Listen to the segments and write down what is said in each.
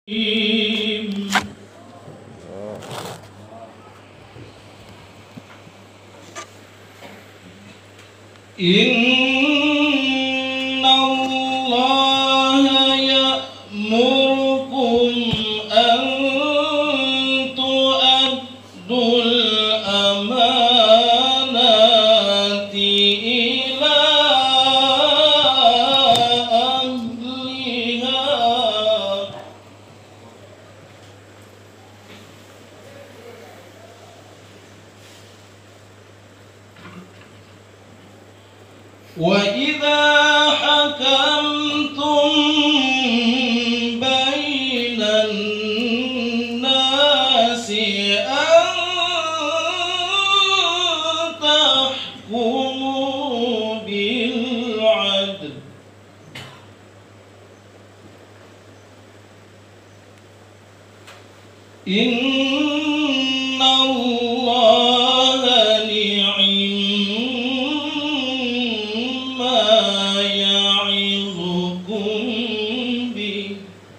Inna Allah ya'murukum an tu'addul amanati ila ahliha wa idza hakamtum bainan nasi an tahkumu bil adl inna Allah ni'ma ya'izukum bih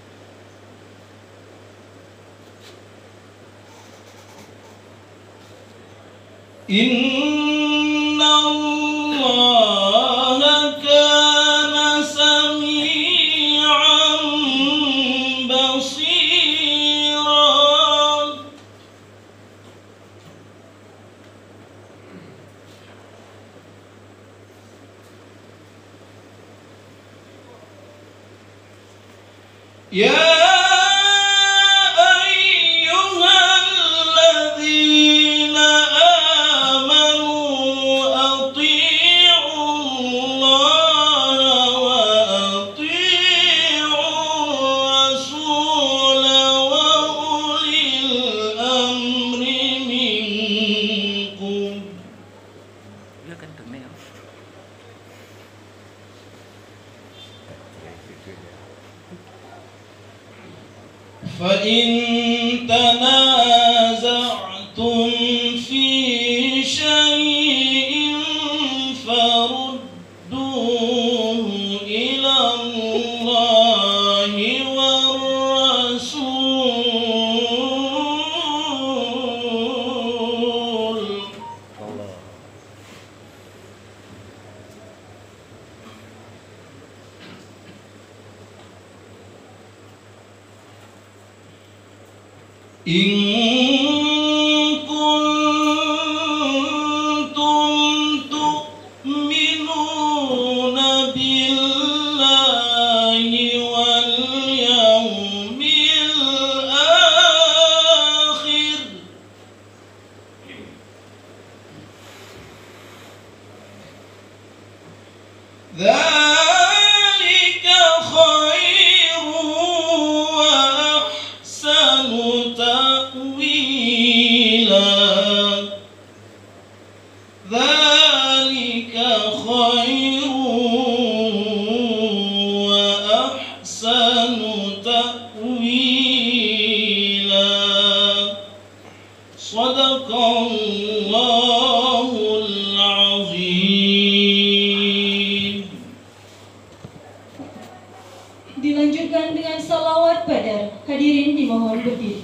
inna Allah kana sami'an basira. Ya ayyuhalladzina amanu athi'u Allah wa athi'u Rasula wa ulil amri minkum. Dia kan temel. فإن تنازعتم في شيء فردوه إلى الله والرسول إن كنتم تؤمنون بالله واليوم الآخر ذلك خير وأحسن تأويلا ذلك خير وأحسن تأويلا صدق الله العظيم. Dilanjutkan dengan salawat pada hadirin dimohon berdiri.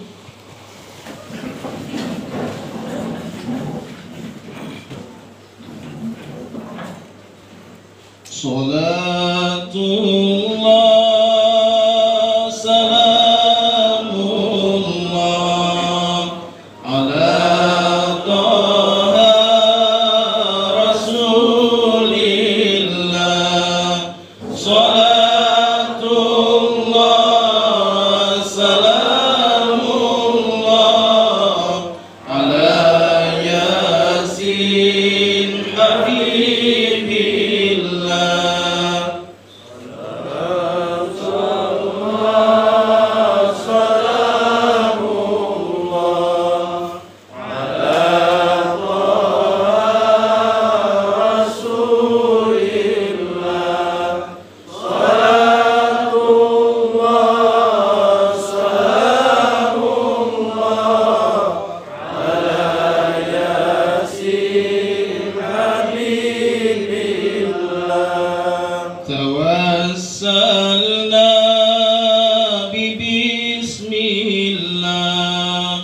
Salatullah salamullah ala taha rasulillah. Salatullah salamullah بسم الله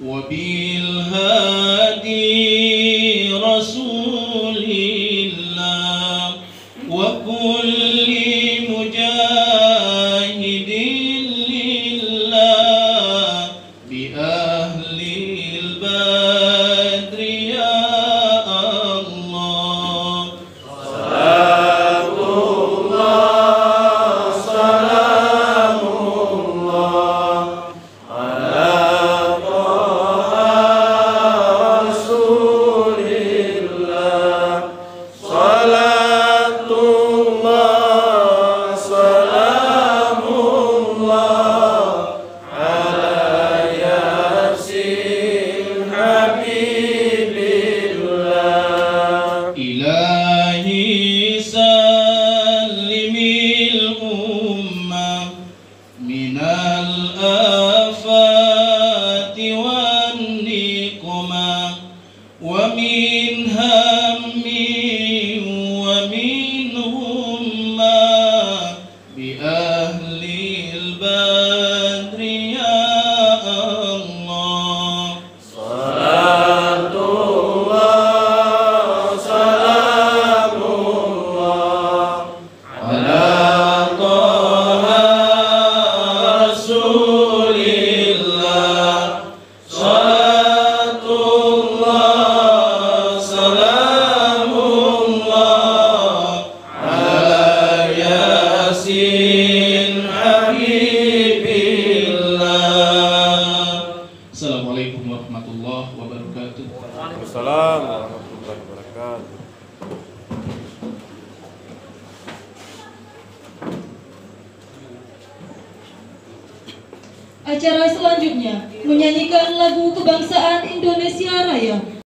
وبالهادي رسول الله وكل مجاهد لله بأهل البدر يا الله إلهي سلم الأمة من الآفات والنقمة ومن هم ومن غمة بأهل البدر يا الله Assalamualaikum warahmatullahi wabarakatuh. Waalaikumsalam warahmatullahi wabarakatuh. Acara selanjutnya menyanyikan lagu kebangsaan Indonesia Raya.